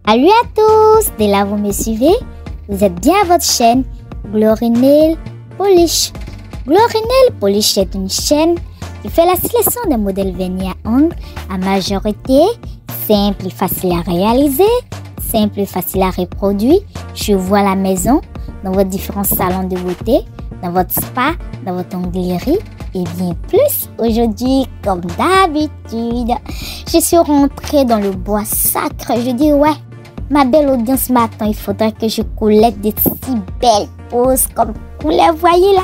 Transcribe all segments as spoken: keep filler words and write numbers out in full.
Salut à tous, dès là vous me suivez, vous êtes bien à votre chaîne Glory Nail Polish. Glory Nail Polish est une chaîne qui fait la sélection des modèles vernis à ongles à majorité simple et facile à réaliser, simple et facile à reproduire chez vous à la maison, dans votre différents salons de beauté, dans votre spa, dans votre onglerie et bien plus. Aujourd'hui, comme d'habitude, je suis rentrée dans le bois sacré. Je dis ouais, ma belle audience m'attend. Il faudrait que je collecte des si belles poses comme vous les voyez là.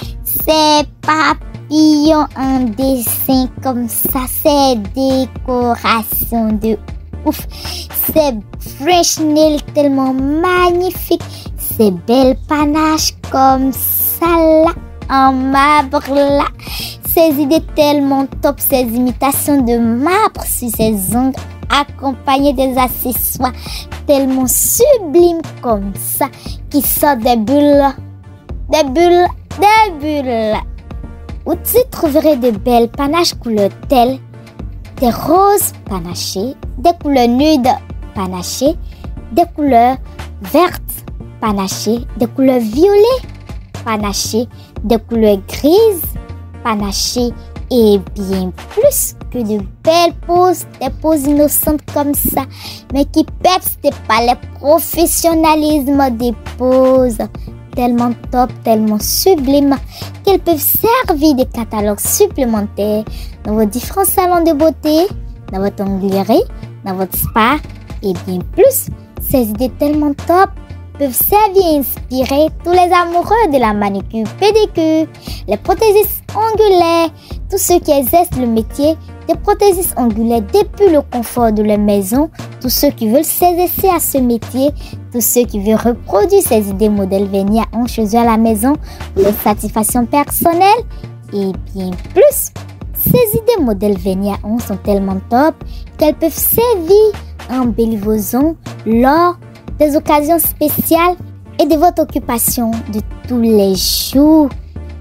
Ces papillons en dessin comme ça, ces décorations de ouf. Ces French nails tellement magnifiques. Ces belles panaches comme ça là, en marbre là. Ces idées tellement top, ces imitations de marbre sur ces ongles accompagnées des accessoires tellement sublimes comme ça qui sortent des bulles, des bulles, des bulles. Où tu trouverais de belles panaches couleur telles des roses panachées, des couleurs nudes panachées, des couleurs vertes panachées, des couleurs violets panachées, des couleurs grises panachées et bien plus que de belles poses, des poses innocentes comme ça, mais qui percent pas le professionnalisme des poses tellement top, tellement sublimes qu'elles peuvent servir de catalogues supplémentaires dans vos différents salons de beauté, dans votre onglerie, dans votre spa et bien plus. Ces idées tellement top peuvent servir et inspirer tous les amoureux de la manucure pédicure, les prothésistes ongulaires, tous ceux qui exercent le métier des prothésistes ongulaires depuis le confort de leur maison, tous ceux qui veulent s'exercer à ce métier, tous ceux qui veulent reproduire ces idées modèles vernis à ongles chez eux à la maison pour leur satisfaction personnelle et bien plus. Ces idées modèles vernis à ongles sont tellement top qu'elles peuvent servir à embellir vos ongles lors des occasions spéciales et de votre occupation de tous les jours.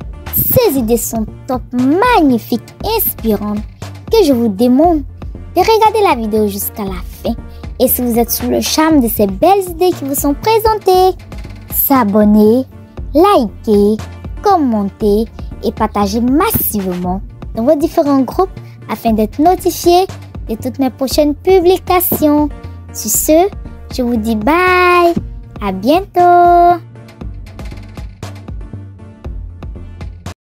Ces idées sont top, magnifiques, inspirantes, que je vous demande de regarder la vidéo jusqu'à la fin. Et si vous êtes sous le charme de ces belles idées qui vous sont présentées, s'abonner, liker, commenter et partager massivement dans vos différents groupes afin d'être notifié de toutes mes prochaines publications. Sur ce, je vous dis bye, à bientôt.